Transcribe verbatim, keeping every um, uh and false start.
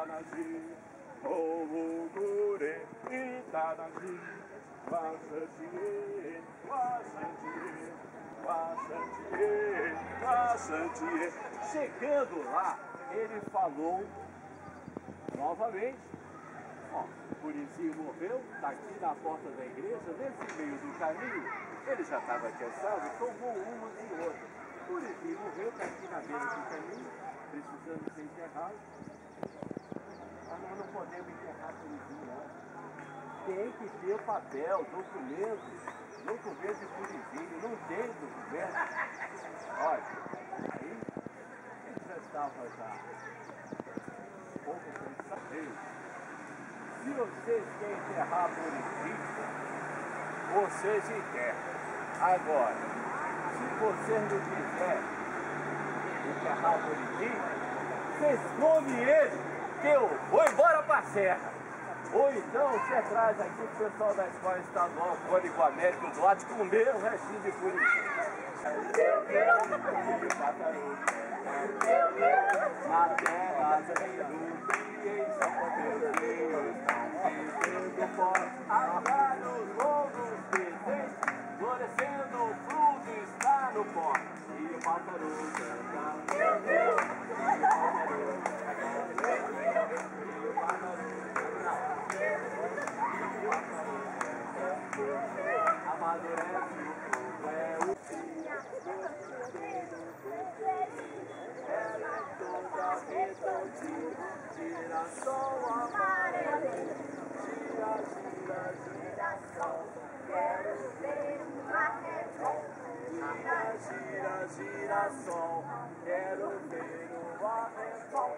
Itanaji, Ogure, Itanaji, Vassantie, Vassantie, Vassantie, Vassantie. Chegando lá, ele falou novamente, ó, o Purizinho morreu, está aqui na porta da igreja, nesse meio do caminho, ele já estava cansado, tomou uma e outra. O Purizinho morreu, está aqui na beira do caminho, precisando ser enterrado. Mas nós não podemos enterrar o Purizinho, não. Tem que ter papel, documento, documento de Purizinho, não tem documento. Olha, aí ele já estava já um pouco cansado. Se vocês querem enterrar Purizinho, vocês enterram. Agora, se vocês não quiserem enterrar Purizinho, vocês comem ele, que eu vou embora pra Serra. Ou então você traz aqui o pessoal da escola estadual, Poli com América do Duarte, comer o restinho de Purizinho. Na terra sem dúvida, São Deus, vivendo fora, agora os lobos presentes, florescendo o fruto está no pó. E o pássaro canta, meu Deus, e o pássaro canta, e o pássaro amadurece o problema. Ela é toda redondinha, girassol amarelo, gira, gira, girassol, quero ver um arrebol. Gira, gira, girassol, quero ver um arrebol.